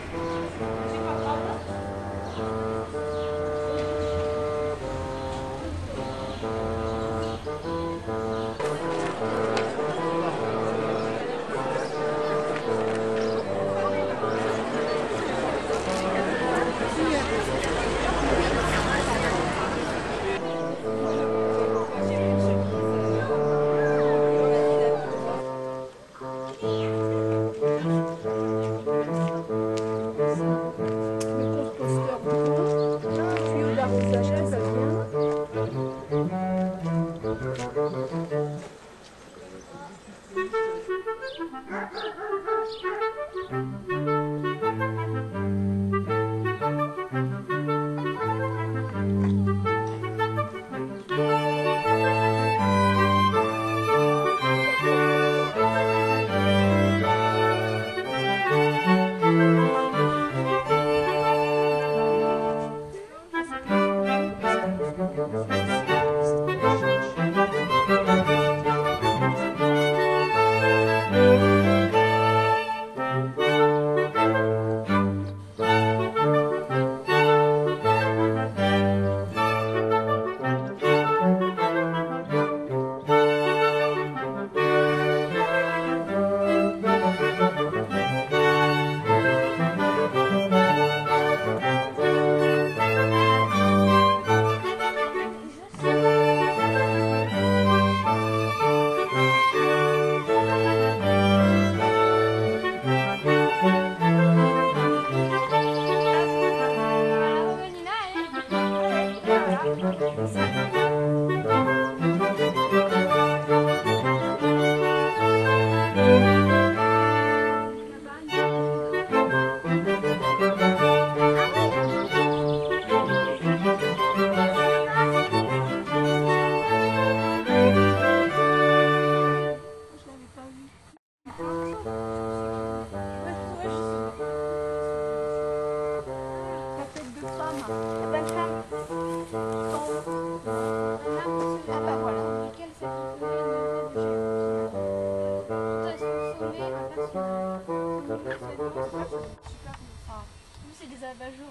C'est des abat-jours,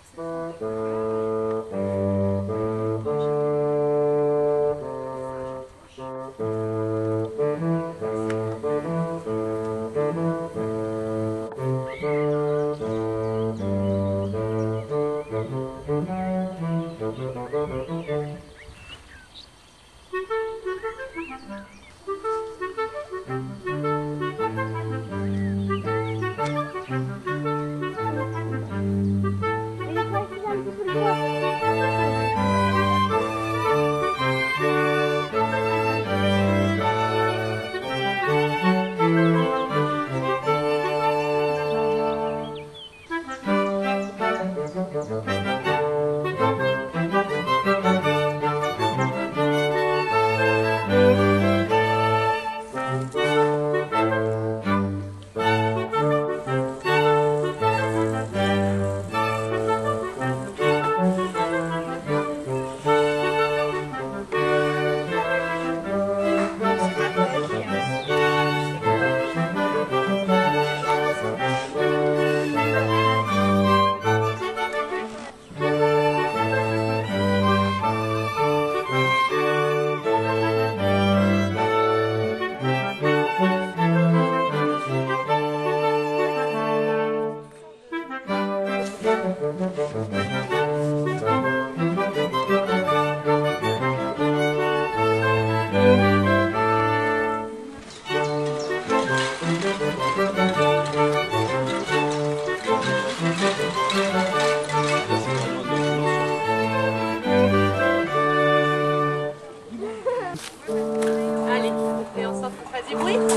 Allez, et on s'en fout pas du bruit.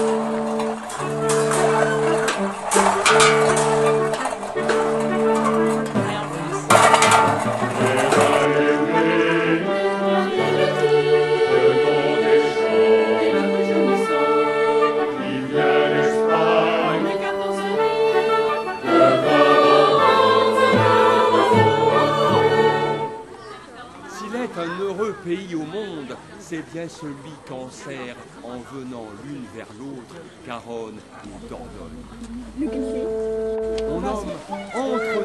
Un heureux pays au monde, c'est bien celui qu'en sert en venant l'une vers l'autre, Garonne ou Dordogne. On nomme entre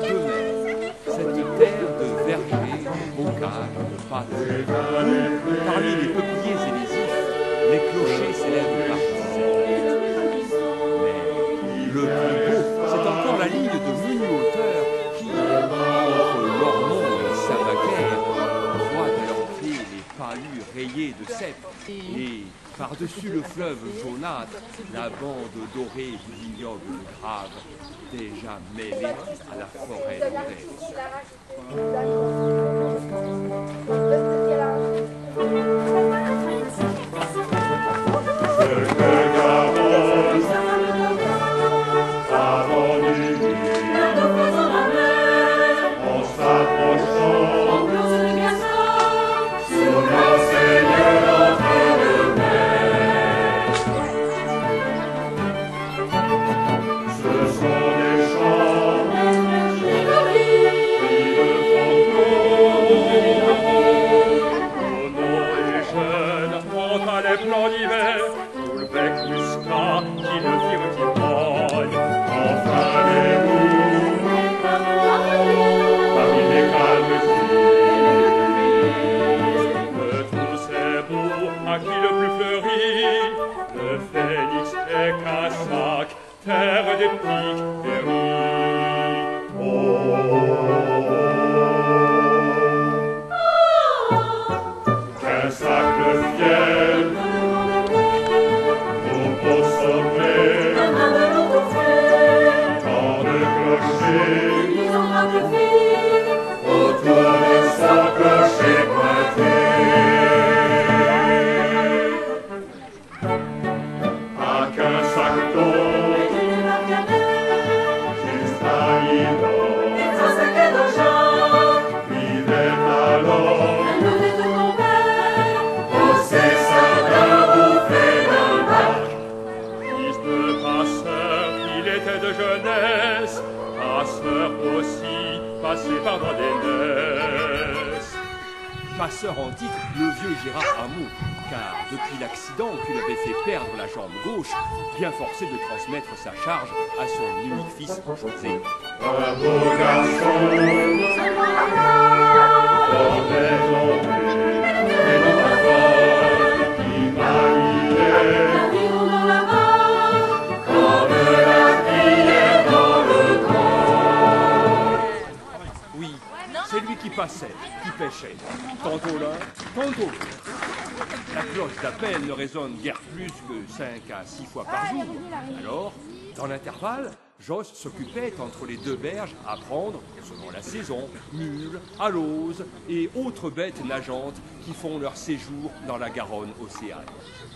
Par-dessus le fleuve jaunâtre, la bande dorée du vignoble grave, déjà mêlée à la forêt d'Anvers. Passeur en titre, le vieux Gérard Hameau, car depuis l'accident qui lui avait fait perdre la jambe gauche, bien forcé de transmettre sa charge à son unique fils José. Un beau garçon, oui, c'est lui qui passait, qui pêchait, tantôt l'un, tantôt l'autre. La cloche d'appel ne résonne guère plus que 5 à 6 fois par jour. Alors, dans l'intervalle, Jos s'occupait entre les deux berges à prendre, selon la saison, mules, aloses et autres bêtes nageantes qui font leur séjour dans la Garonne océane.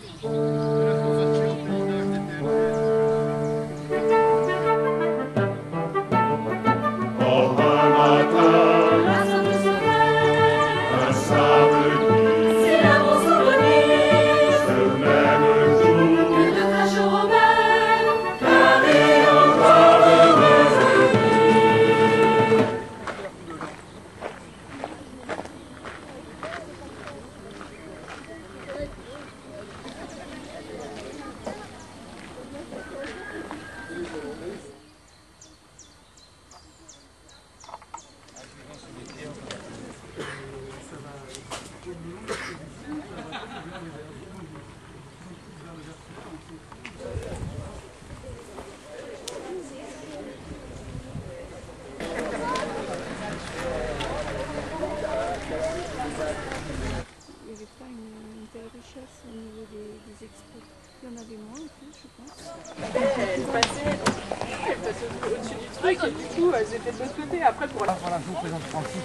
Au niveau des expos, il y en avait moins en plus, je pense. Elle passait au-dessus du truc et du coup, elles étaient de l'autre côté. Après, pour la... Voilà, je vous présente Francis.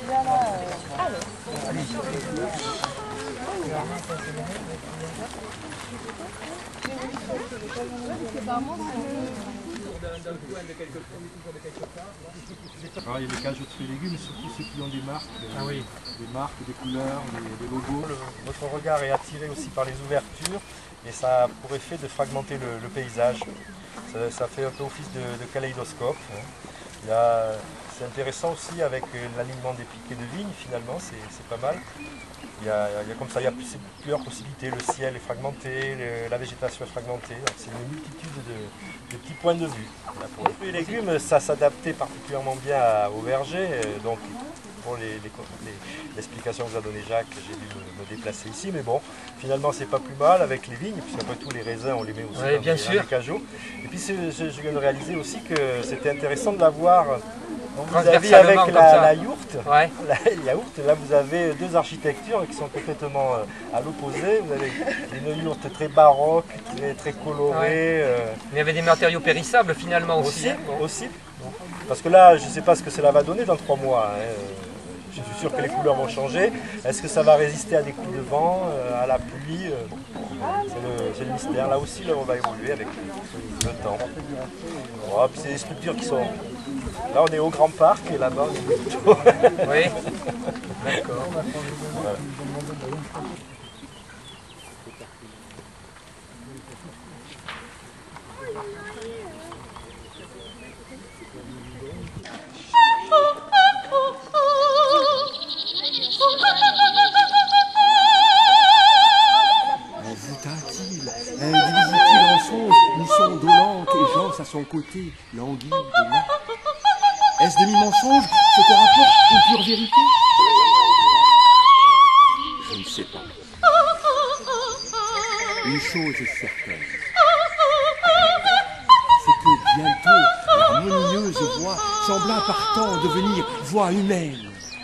Alors, il y a des cages de fruits et légumes, surtout ceux qui ont des marques, des marques, des couleurs, des logos. Notre regard est attiré aussi par les ouvertures et ça a pour effet de fragmenter le paysage. Ça fait un peu office de kaléidoscope. C'est intéressant aussi avec l'alignement des piquets de vigne, finalement, c'est pas mal. Il y a comme ça, il y a plusieurs possibilités. Le ciel est fragmenté, la végétation est fragmentée. C'est une multitude de petits points de vue. Pour les fruits et légumes, ça s'adaptait particulièrement bien au verger. Donc, pour l'explication que vous a donnée Jacques, j'ai dû me déplacer ici. Mais bon, finalement, c'est pas plus mal avec les vignes, puisqu'après tout, les raisins, on les met aussi dans les cajots. Et puis, je viens de réaliser aussi que c'était intéressant de l'avoir vous avez avec la yourte, ouais. La yaourt, là vous avez deux architectures qui sont complètement à l'opposé. Vous avez une yourte très baroque, très colorée. Ouais. Mais il y avait des matériaux périssables finalement aussi. Aussi. Parce que là, je ne sais pas ce que cela va donner dans 3 mois. Hein. Je suis sûr que les couleurs vont changer. Est-ce que ça va résister à des coups de vent, à la pluie? C'est le mystère. Là aussi, on va évoluer avec le temps. Oh, c'est des structures qui sont... Là, on est au Grand Parc et là-bas, on est plutôt... Oui, d'accord. Voilà. Indivisible en songe, nous sommes dolentes et Jean à son côté, languit et là. Est-ce demi-mensonge ce qu'on rapporte aux pures vérités? Je ne sais pas. Une chose est certaine, c'est que bientôt l'harmonieuse voix sembla partant devenir voix humaine.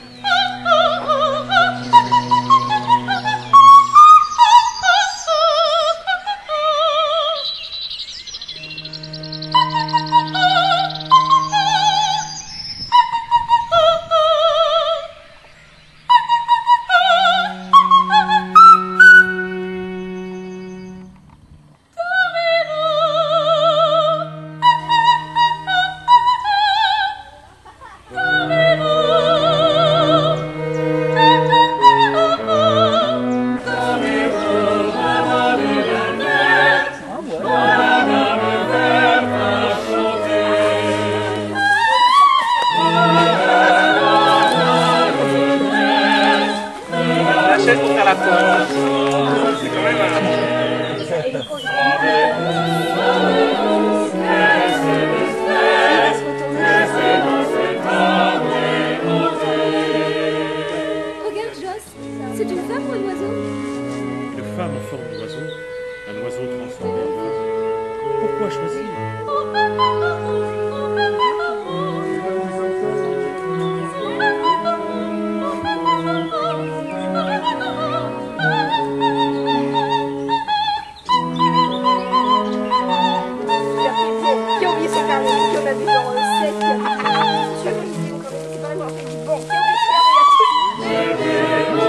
C'est une femme ou un oiseau? Une femme en forme d'oiseau, un oiseau transformé en femme. Pourquoi choisir? Qui a oublié son carnet, qui en avait dans le set, qui a fait c'est pas moi, bon, qui a oublié son carnet, il y a tout.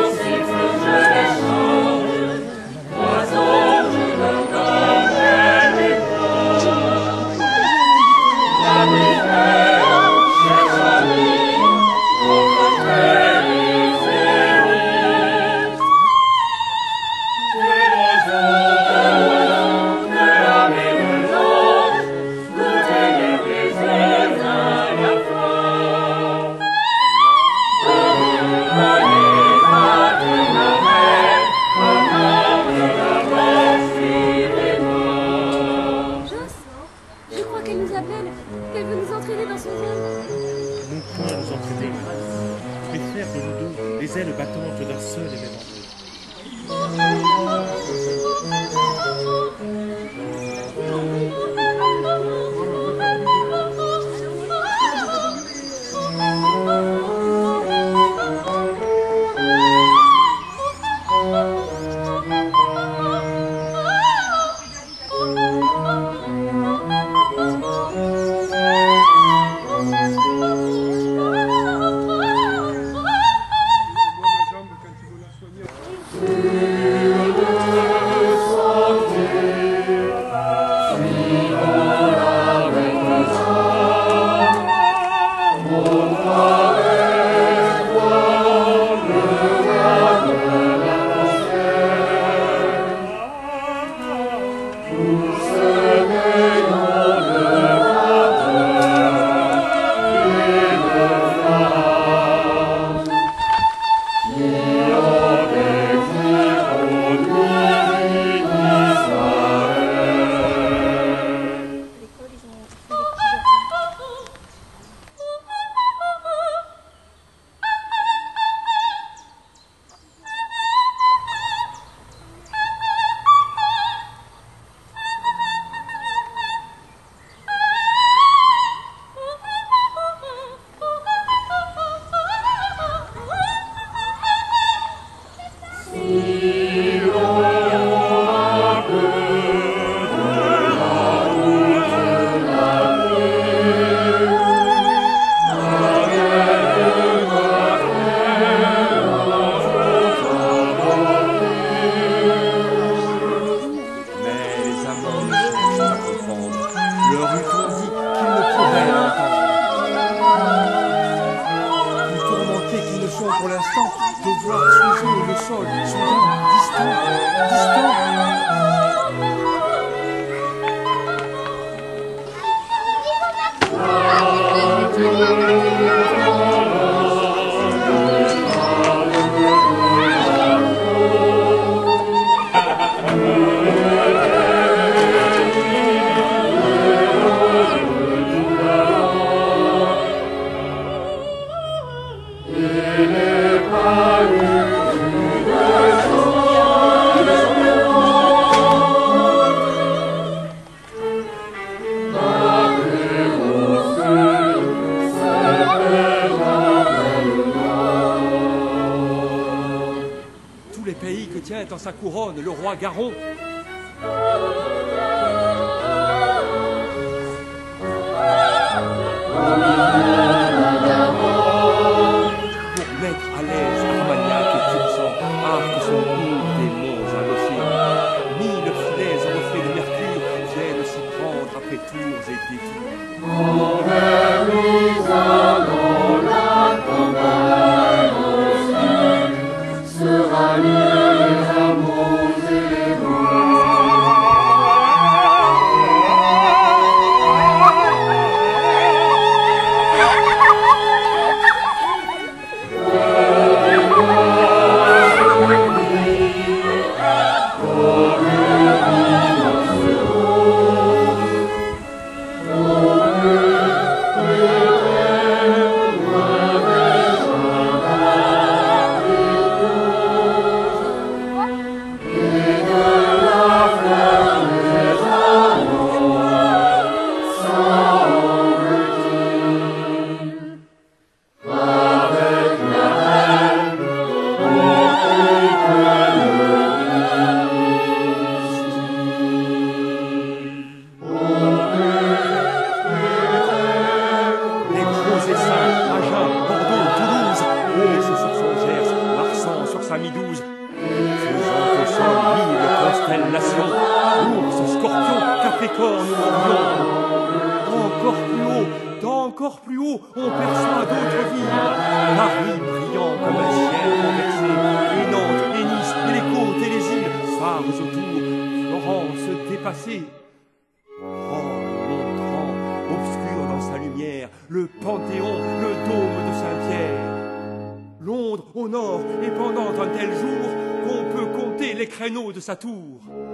Qu'elle veut nous entraîner dans son vol. Non point nous entraîner, préfère de nous deux les ailes battantes d'un seul et même pour l'instant de voir sous eux le sol, soudain, distant, distant. Tous les pays que tient en sa couronne le roi Garon. Pour mettre à l'aise Armagnac et Tursan, arc son cours des monts à l'océan. Mille filets en reflet de mercure viennent s'y prendre après tours et détours. Encore plus haut, on perçoit d'autres villes. Paris brillant comme un ciel renversé, et Nantes, et Nice, et les côtes et les îles, phares autour, Florence dépassée. Rome montrant, obscur dans sa lumière, le Panthéon, le dôme de Saint-Pierre. Londres au nord, et pendant un tel jour qu'on peut compter les créneaux de sa tour.